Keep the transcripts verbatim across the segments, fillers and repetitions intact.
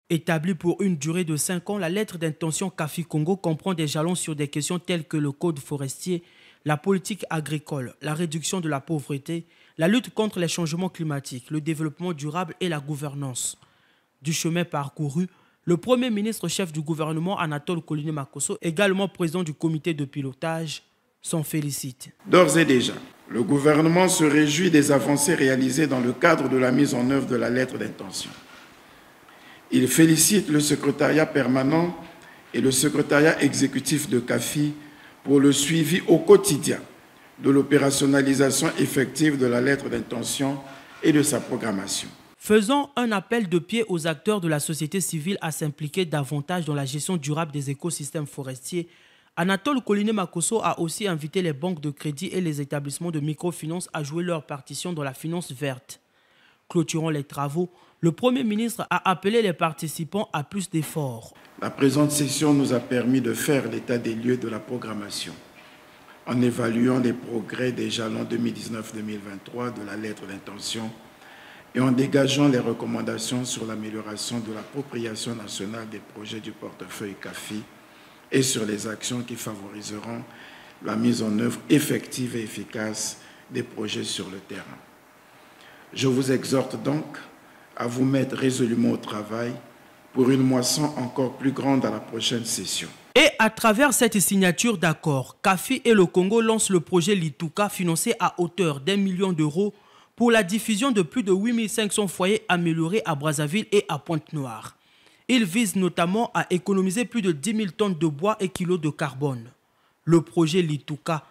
Établie pour une durée de cinq ans, la lettre d'intention CAFI Congo comprend des jalons sur des questions telles que le code forestier, la politique agricole, la réduction de la pauvreté, la lutte contre les changements climatiques, le développement durable et la gouvernance. Du chemin parcouru, le Premier ministre chef du gouvernement Anatole Koliné-Makosso, également président du comité de pilotage, s'en félicite. D'ores et déjà, le gouvernement se réjouit des avancées réalisées dans le cadre de la mise en œuvre de la lettre d'intention. Il félicite le secrétariat permanent et le secrétariat exécutif de CAFI pour le suivi au quotidien de l'opérationnalisation effective de la lettre d'intention et de sa programmation. Faisant un appel de pied aux acteurs de la société civile à s'impliquer davantage dans la gestion durable des écosystèmes forestiers, Anatole Koliné-Makosso a aussi invité les banques de crédit et les établissements de microfinance à jouer leur partition dans la finance verte. Clôturant les travaux, le Premier ministre a appelé les participants à plus d'efforts. La présente session nous a permis de faire l'état des lieux de la programmation, en évaluant les progrès des jalons deux mille dix-neuf deux mille vingt-trois de la lettre d'intention et en dégageant les recommandations sur l'amélioration de l'appropriation nationale des projets du portefeuille CAFI et sur les actions qui favoriseront la mise en œuvre effective et efficace des projets sur le terrain. Je vous exhorte donc à vous mettre résolument au travail pour une moisson encore plus grande à la prochaine session. Et à travers cette signature d'accord, CAFI et le Congo lancent le projet Lituka financé à hauteur d'un million d'euros pour la diffusion de plus de huit mille cinq cents foyers améliorés à Brazzaville et à Pointe-Noire. Il vise notamment à économiser plus de dix mille tonnes de bois et kilos de carbone. Le projet Lituka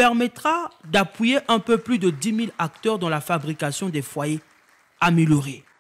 permettra d'appuyer un peu plus de dix mille acteurs dans la fabrication des foyers améliorés.